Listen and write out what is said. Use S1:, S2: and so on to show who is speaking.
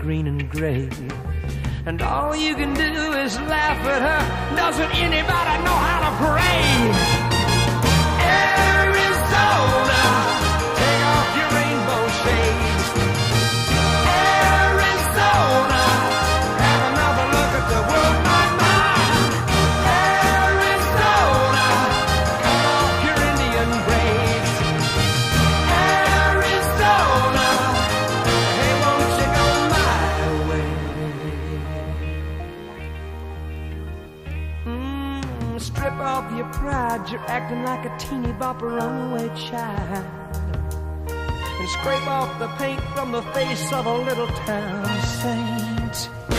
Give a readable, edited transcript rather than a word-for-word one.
S1: green and gray. And all you can do is laugh at her. Doesn't anybody know how to pray? Arizona, take off your rainbow shades. Arizona, have another look at the world, my mind. Arizona, cut off your Indian braids. Arizona, hey, won't you go my way? Strip off your pride, you're acting like a teeny bopper runaway child. And scrape off the paint from the face of a little town saint.